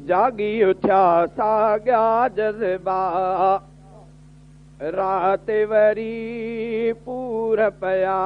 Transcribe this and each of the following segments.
जागी उठ्या साॻिया जज़्बा रात वरी पूर पया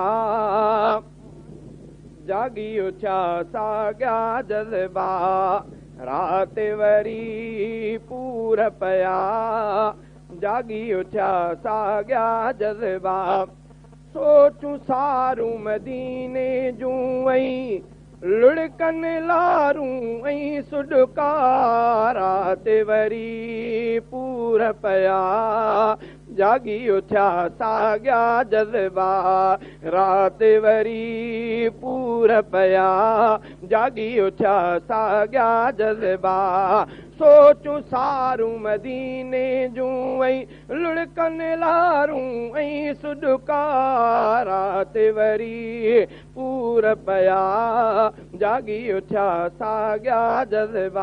जागी उठ्या साॻिया जज़्बा रात वरी पूर पया जागी उठ्या साॻिया जज़्बा सोचूं सारूं मदीने जूं ऐं लुड़कन लारूं ऐं सुॾका रात वरी पूर पया जागी उठ्या साॻिया जज़्बा रात वरी पूर पया जागी उठ्या साॻिया जज़्बा सोचूं सारूं मदीने जूं ऐं लुड़कन लारूं ऐं सुॾका रात वरी पूर पया जागी उठ्या साॻिया जज़्बा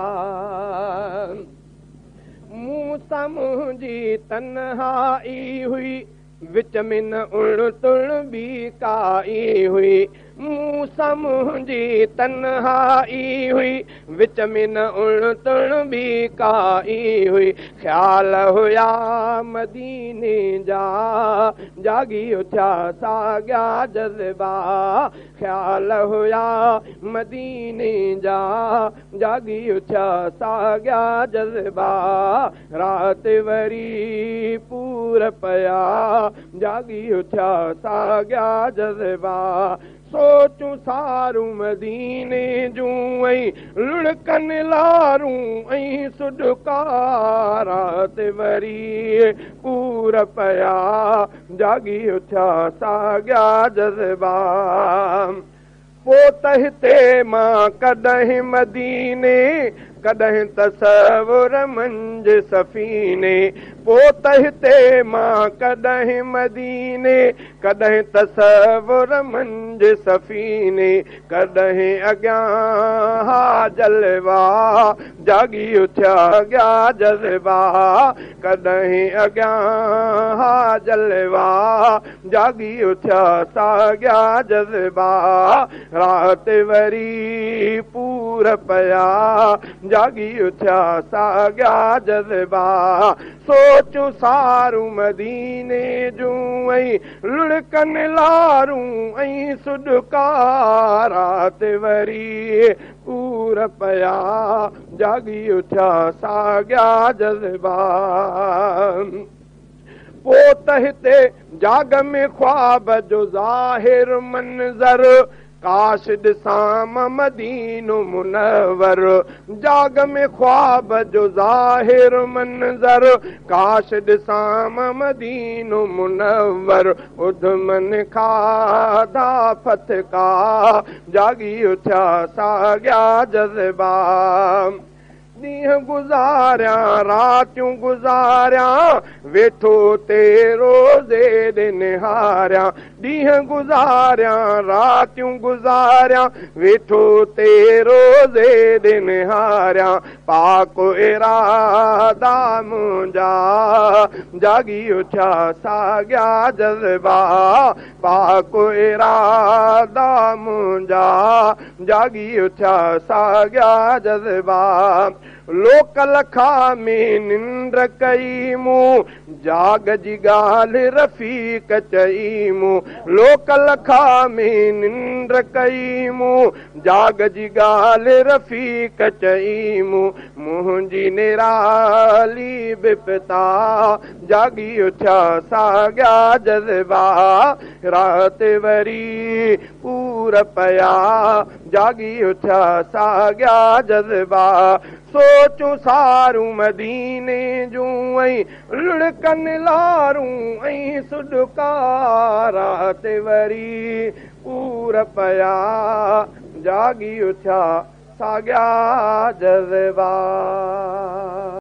मूं सां मुंहिंजी तन्हाई हुई विच में न उण तुण बि काई हुई मूं सां मुंहिंजी तन्हाई हुई विच में न उण तुण बि काई हुई ख़्याल हुया मदीने जा जागी उठ्या साॻिया जज़्बा ख़्याल हुया मदीने जा जागी उठ्या साॻिया जज़्बा रात वरी पूर पया जागी उठ्या साॻिया जज़्बा सोचूं सारूं मदीने जूं ऐं लुड़कन लारूं ऐं सुॾका रात वरी पूर पया जागी उठ्या साॻिया जज़्बा पोइ त हिते मां कॾहिं मदीने कॾहिं तसवुर मंझि सफ़ीने पोइ त हिते मां कॾहिं मदीने कॾहिं तसवुर मंझि सफ़ीने कॾहिं अॻियां हा जलवा जागी उठ्या साॻिया जज़्बा कॾहिं अॻियां हा जलवा जागी उठ्या साॻिया जज़्बा रात वरी पूर पया जागी उठ्या साॻिया जज़्बा सोचूं सारूं मदीने जूं ऐं लुड़कन लारूं ऐं सुॾका रात वरी पूर पया जागी उठ्या साॻिया जज़्बा पोइ त हिते जाग में ख्वाब जो ज़ाहिर मंज़र काश ॾिसां मदीनो मुनवर जाग में ख्वाब जो ज़ाहिर मंज़र काश ॾिसां मदीनो मुनवर उधमन खाधा फतका जागी उठ्या साॻिया जज़्बा ॾींहं गुज़ारियां रातियूं गुज़ारियां वेठो ते रोज़े ॾे निहारियां ॾींहं गुज़ारियां रातियूं गुज़ारियां वेठो ते रोज़े ॾे निहारियां पाक इरादा मुंहिंजा जागी उठ्या साॻिया जज़्बा पाक इरादा मुंहिंजा जागी उठ्या साॻिया जज़्बा लोक लखा में निंड कई मूं जाग जी ॻाल्हि रफ़ीक चई मूं लोक लखा में निंड कई मूं जाग जी ॻाल्हि रफ़ीक चई मूं मुंहिंजी निराली बिपता जागी उठ्या साॻिया जज़्बा रात वरी पूर पया जागी उठ्या साॻिया जज़्बा सोचूं सारूं मदीने जूं ऐं लुड़कन लारूं ऐं सुॾका रात वरी पूर पया जागी उठ्या साॻिया जज़्बा